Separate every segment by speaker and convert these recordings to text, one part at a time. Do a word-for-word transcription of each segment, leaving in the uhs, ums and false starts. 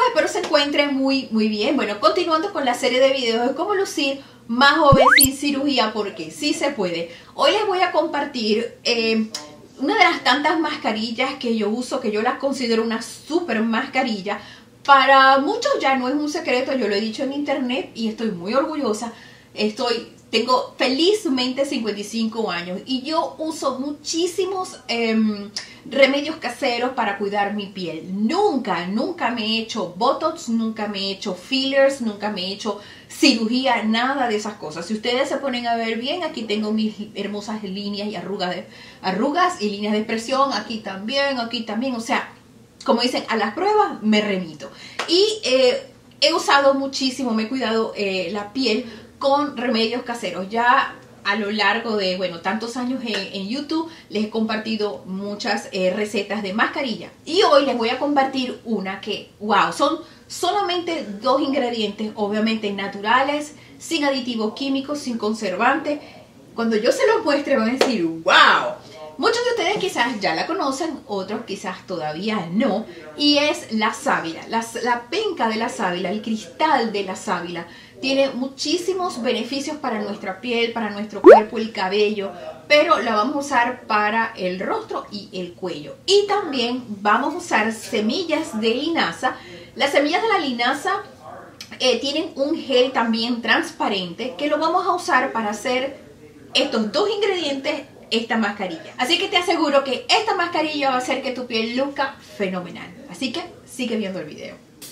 Speaker 1: espero se encuentren muy, muy bien. Bueno, continuando con la serie de videos de cómo lucir más joven sin cirugía, porque sí se puede. Hoy les voy a compartir eh, una de las tantas mascarillas que yo uso, que yo las considero una super mascarilla. Para muchos ya no es un secreto, yo lo he dicho en internet y estoy muy orgullosa. Estoy... Tengo felizmente cincuenta y cinco años y yo uso muchísimos eh, remedios caseros para cuidar mi piel. Nunca, nunca me he hecho Botox, nunca me he hecho fillers, nunca me he hecho cirugía, nada de esas cosas. Si ustedes se ponen a ver bien, aquí tengo mis hermosas líneas y arrugas, de, arrugas y líneas de expresión. Aquí también, aquí también. O sea, como dicen, a las pruebas me remito. Y eh, he usado muchísimo, me he cuidado eh, la piel con remedios caseros. Ya a lo largo de, bueno, tantos años en, en YouTube les he compartido muchas eh, recetas de mascarilla. Y hoy les voy a compartir una que, wow, son solamente dos ingredientes, obviamente naturales, sin aditivos químicos, sin conservantes. Cuando yo se los muestre van a decir, wow. Muchos de ustedes quizás ya la conocen, otros quizás todavía no. Y es la sábila, la, la penca de la sábila, el cristal de la sábila. Tiene muchísimos beneficios para nuestra piel, para nuestro cuerpo, el cabello, pero la vamos a usar para el rostro y el cuello. Y también vamos a usar semillas de linaza. Las semillas de la linaza eh, tienen un gel también transparente que lo vamos a usar para hacer estos dos ingredientes, esta mascarilla. Así que te aseguro que esta mascarilla va a hacer que tu piel luzca fenomenal. Así que sigue viendo el video.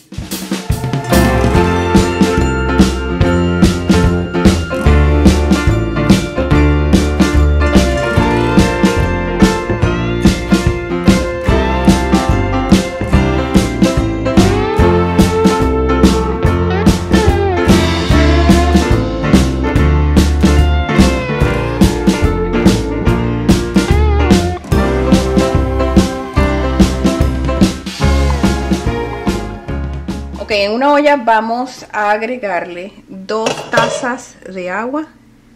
Speaker 1: Ok, en una olla vamos a agregarle dos tazas de agua.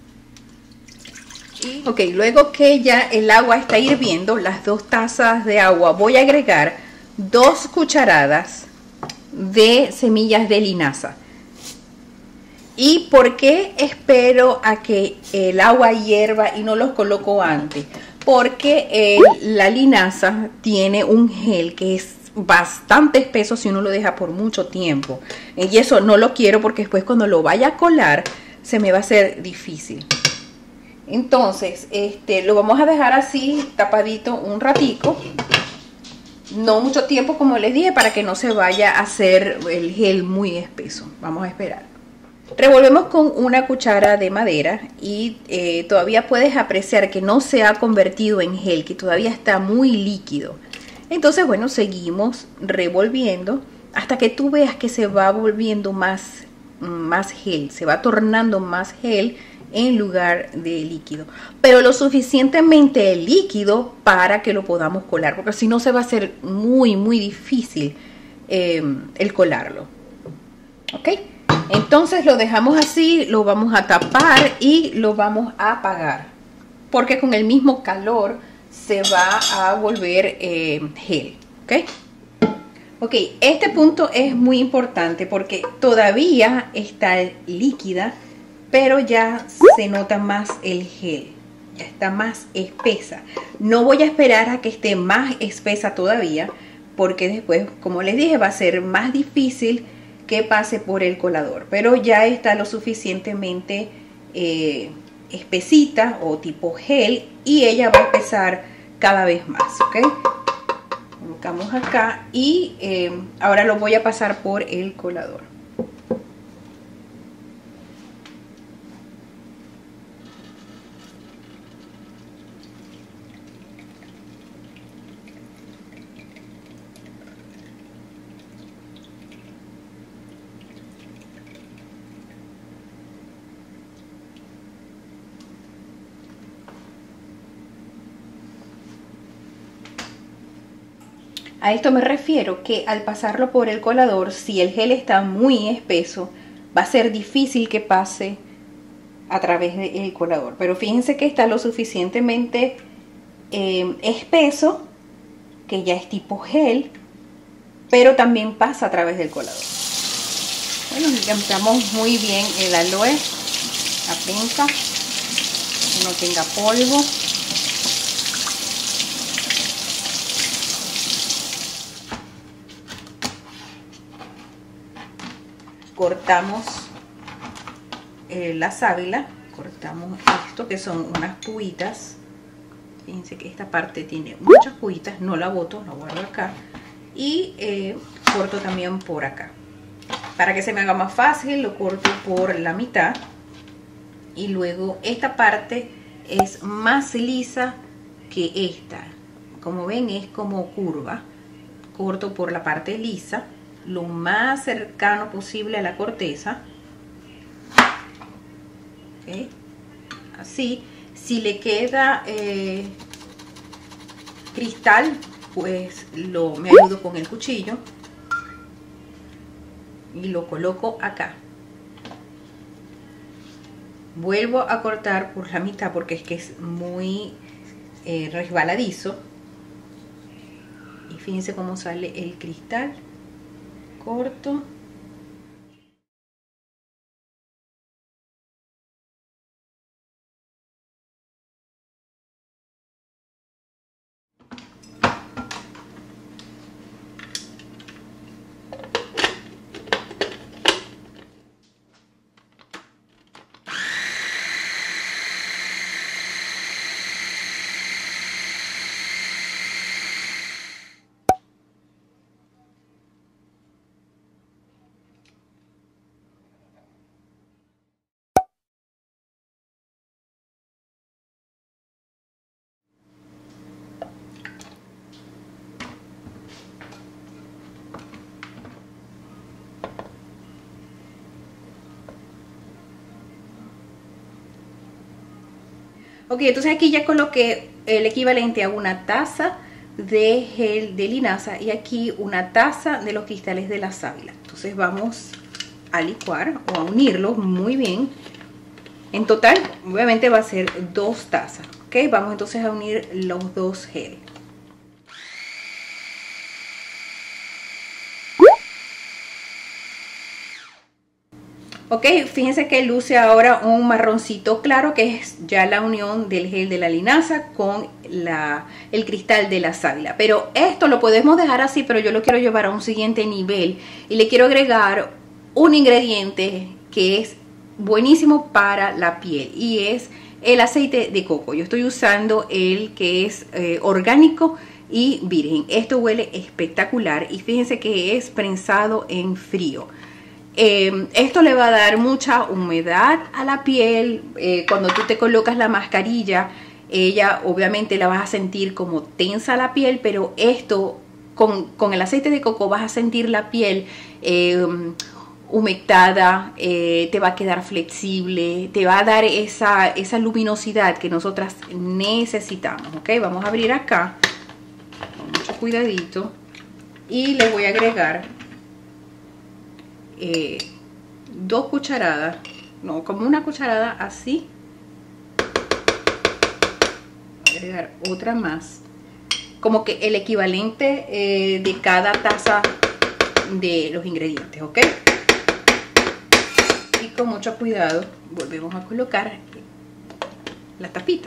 Speaker 1: Y, ok, luego que ya el agua está hirviendo, las dos tazas de agua, voy a agregar dos cucharadas de semillas de linaza. ¿Y por qué espero a que el agua hierva y no los coloco antes? Porque eh, la linaza tiene un gel que es bastante espeso si uno lo deja por mucho tiempo, y eso no lo quiero porque después cuando lo vaya a colar se me va a hacer difícil. Entonces este lo vamos a dejar así tapadito un ratico, no mucho tiempo como les dije, para que no se vaya a hacer el gel muy espeso. Vamos a esperar. Revolvemos con una cuchara de madera y eh, todavía puedes apreciar que no se ha convertido en gel, que todavía está muy líquido. Entonces, bueno, seguimos revolviendo hasta que tú veas que se va volviendo más, más gel, se va tornando más gel en lugar de líquido. Pero lo suficientemente líquido para que lo podamos colar, porque si no se va a hacer muy, muy difícil eh, el colarlo. ¿Ok? Entonces lo dejamos así, lo vamos a tapar y lo vamos a apagar, porque con el mismo calor se va a volver eh, gel. ¿Ok? Ok, este punto es muy importante porque todavía está líquida, pero ya se nota más el gel, ya está más espesa. No voy a esperar a que esté más espesa todavía, porque después, como les dije, va a ser más difícil que pase por el colador, pero ya está lo suficientemente eh, espesita o tipo gel, y ella va a empezar cada vez más. Ok, colocamos acá y eh, ahora lo voy a pasar por el colador. A esto me refiero que al pasarlo por el colador, si el gel está muy espeso, va a ser difícil que pase a través del colador. Pero fíjense que está lo suficientemente eh, espeso, que ya es tipo gel, pero también pasa a través del colador. Bueno, limpiamos muy bien el aloe, la penca, que no tenga polvo. Cortamos eh, la sábila, cortamos esto que son unas puitas. Fíjense que esta parte tiene muchas puitas, no la boto, la guardo acá. Y eh, corto también por acá. Para que se me haga más fácil, lo corto por la mitad. Y luego esta parte es más lisa que esta. Como ven, es como curva. Corto por la parte lisa, lo más cercano posible a la corteza. ¿Okay? Así. Si le queda eh, cristal, pues lo, me ayudo con el cuchillo y lo coloco acá. Vuelvo a cortar por la mitad porque es que es muy eh, resbaladizo. Y fíjense cómo sale el cristal. Corto. Ok, entonces aquí ya coloqué el equivalente a una taza de gel de linaza y aquí una taza de los cristales de la sábila. Entonces vamos a licuar o a unirlos muy bien. En total, obviamente va a ser dos tazas. Ok, vamos entonces a unir los dos gel. Ok, fíjense que luce ahora un marroncito claro, que es ya la unión del gel de la linaza con la, el cristal de la sábila. Pero esto lo podemos dejar así, pero yo lo quiero llevar a un siguiente nivel y le quiero agregar un ingrediente que es buenísimo para la piel y es el aceite de coco. Yo estoy usando el que es eh, orgánico y virgen. Esto huele espectacular y fíjense que es prensado en frío. Eh, esto le va a dar mucha humedad a la piel. Eh, cuando tú te colocas la mascarilla, ella obviamente la vas a sentir como tensa la piel, pero esto con, con el aceite de coco vas a sentir la piel eh, humectada, eh, te va a quedar flexible, te va a dar esa, esa luminosidad que nosotras necesitamos. Ok, vamos a abrir acá con mucho cuidadito y le voy a agregar Eh, dos cucharadas, no, como una cucharada así. Voy a agregar otra más, como que el equivalente eh, de cada taza de los ingredientes, ¿ok? Y con mucho cuidado volvemos a colocar la tapita.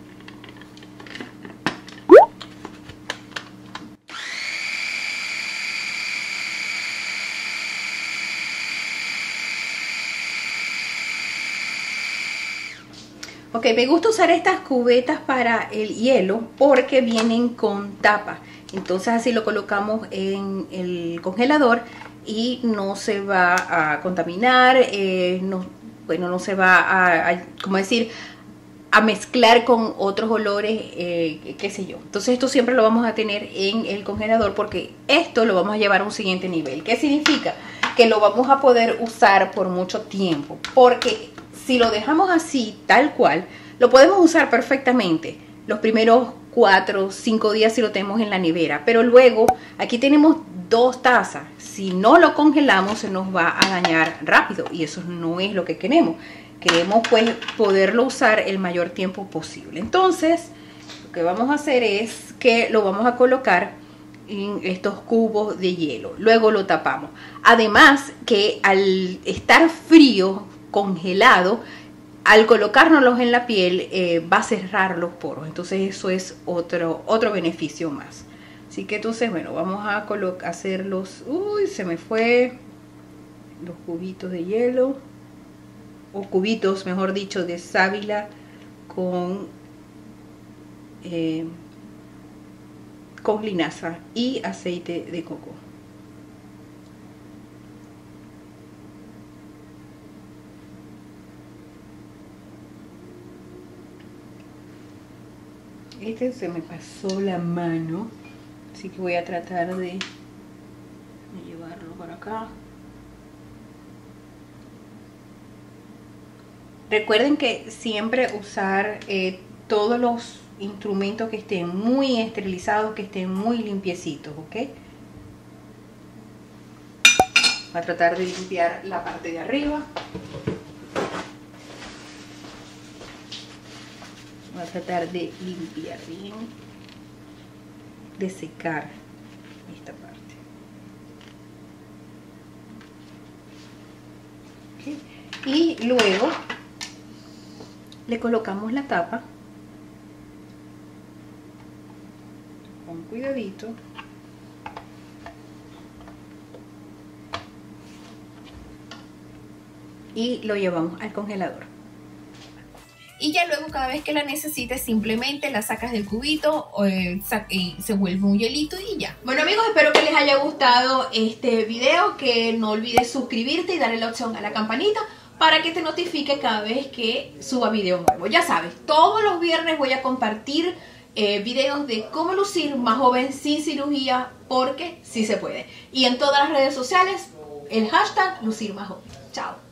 Speaker 1: Ok, me gusta usar estas cubetas para el hielo porque vienen con tapa. Entonces así lo colocamos en el congelador y no se va a contaminar, eh, no, bueno, no se va a, a, como decir, a mezclar con otros olores, eh, qué sé yo. Entonces esto siempre lo vamos a tener en el congelador porque esto lo vamos a llevar a un siguiente nivel. ¿Qué significa? Que lo vamos a poder usar por mucho tiempo, porque si lo dejamos así, tal cual, lo podemos usar perfectamente los primeros cuatro o cinco días si lo tenemos en la nevera. Pero luego, aquí tenemos dos tazas. Si no lo congelamos, se nos va a dañar rápido. Y eso no es lo que queremos. Queremos pues poderlo usar el mayor tiempo posible. Entonces, lo que vamos a hacer es que lo vamos a colocar en estos cubos de hielo. Luego lo tapamos. Además que al estar frío, congelado, al colocárnoslos en la piel eh, va a cerrar los poros. Entonces eso es otro, otro beneficio más. Así que entonces, bueno, vamos a hacer los... Uy, se me fue los cubitos de hielo. O cubitos, mejor dicho, de sábila con... Eh, con linaza y aceite de coco. Este se me pasó la mano, así que voy a tratar de, de llevarlo por acá. Recuerden que siempre usar eh, todos los instrumentos que estén muy esterilizados, que estén muy limpiecitos, ¿ok? Voy a tratar de limpiar la parte de arriba. Voy a tratar de limpiar bien, de secar esta parte. ¿Okay? Y luego le colocamos la tapa con cuidadito. Y lo llevamos al congelador.
Speaker 2: Y ya luego cada vez que la necesites simplemente la sacas del cubito o eh, y se vuelve un hielito y ya. Bueno amigos, espero que les haya gustado este video, que no olvides suscribirte y darle la opción a la campanita para que te notifique cada vez que suba video nuevo. Ya sabes, todos los viernes voy a compartir eh, videos de cómo lucir más joven sin cirugía, porque sí se puede. Y en todas las redes sociales el hashtag lucir más joven. Chao.